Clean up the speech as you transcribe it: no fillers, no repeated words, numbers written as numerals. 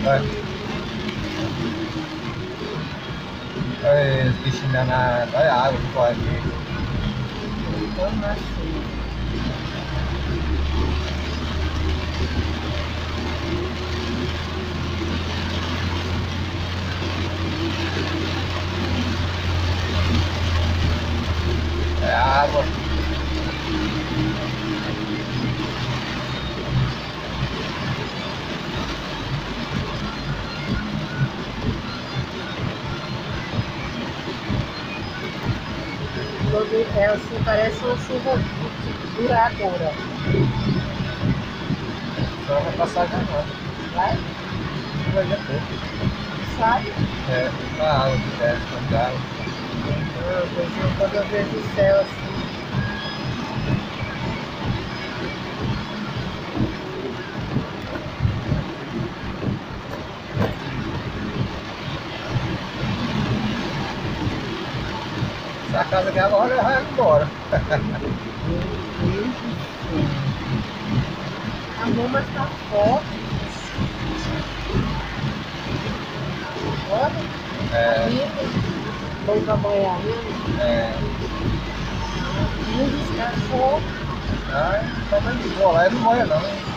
Olha, olha os bichinhos na olha a água que corre aqui. Como assim? É água. Quando é assim, parece uma chuva duradoura. Só vai passar já não. Vai? Vai já pouco. Sabe? É, a água que desce com o carro. Ah, pois quando eu vejo o céu assim. Essa casa aqui agora vai embora. Meu Deus do céu. Amor, mas tá forte. Olha, É, amiga, bom pra banhar, né? é. Meu Deus, tá forte. Ai, só vai de boa lá e não morre não.